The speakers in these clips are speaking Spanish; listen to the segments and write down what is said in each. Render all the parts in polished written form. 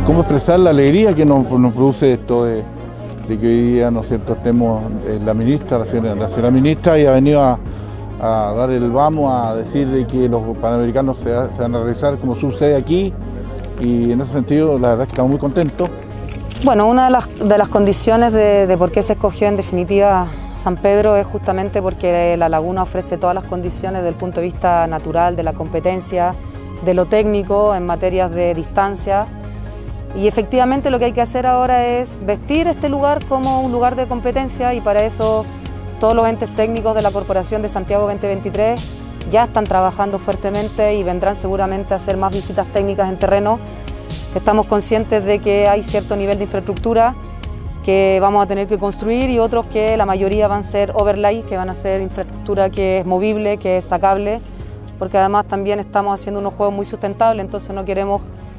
cómo expresar la alegría que nos produce esto de que hoy día, ¿no es cierto?, estemos la ministra, la señora ministra, y ha venido a dar el vamos, a decir de que los Panamericanos se van a realizar como sucede aquí, y en ese sentido la verdad es que estamos muy contentos. Bueno, una de las condiciones de por qué se escogió en definitiva San Pedro es justamente porque la laguna ofrece todas las condiciones desde el punto de vista natural, de la competencia, de lo técnico en materias de distancia. Y efectivamente lo que hay que hacer ahora es vestir este lugar como un lugar de competencia, y para eso todos los entes técnicos de la Corporación de Santiago 2023 ya están trabajando fuertemente y vendrán seguramente a hacer más visitas técnicas en terreno. Estamos conscientes de que hay cierto nivel de infraestructura que vamos a tener que construir y otros que la mayoría van a ser overlays, que van a ser infraestructura que es movible, que es sacable, porque además también estamos haciendo unos juegos muy sustentables, entonces no queremos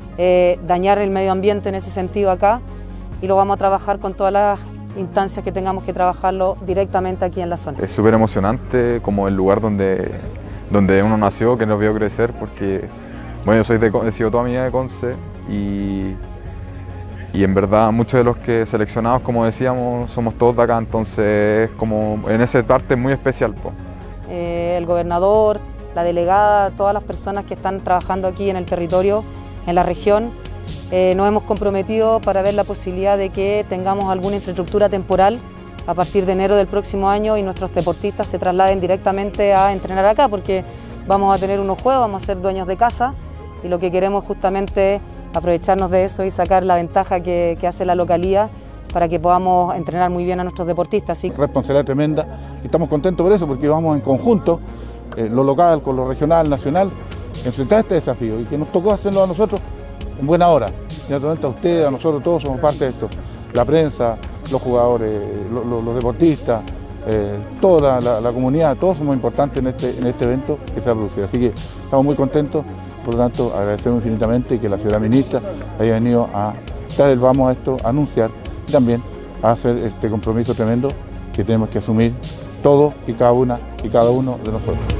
dañar el medio ambiente en ese sentido acá, y lo vamos a trabajar con todas las instancias que tengamos que trabajarlo directamente aquí en la zona. Es súper emocionante como el lugar donde uno nació, que nos vio crecer, porque bueno, yo he sido toda mi vida de Conce, y en verdad muchos de los que seleccionados, como decíamos, somos todos de acá, entonces es como en esa parte es muy especial. El gobernador, la delegada, todas las personas que están trabajando aquí en el territorio, en la región, nos hemos comprometido para ver la posibilidad de que tengamos alguna infraestructura temporal a partir de enero del próximo año y nuestros deportistas se trasladen directamente a entrenar acá, porque vamos a tener unos juegos, vamos a ser dueños de casa, y lo que queremos justamente aprovecharnos de eso y sacar la ventaja que hace la localía para que podamos entrenar muy bien a nuestros deportistas. ¿Sí? Responsabilidad tremenda, y estamos contentos por eso, porque vamos en conjunto, lo local con lo regional, nacional, enfrentar este desafío, y que nos tocó hacerlo a nosotros en buena hora. Y naturalmente a ustedes, a nosotros todos somos parte de esto, la prensa, los jugadores, los deportistas, toda la comunidad, todos somos importantes en este evento que se ha producido. Así que estamos muy contentos, por lo tanto agradecemos infinitamente que la señora ministra haya venido a dar el vamos a esto, a anunciar, y también a hacer este compromiso tremendo que tenemos que asumir todos y cada una y cada uno de nosotros.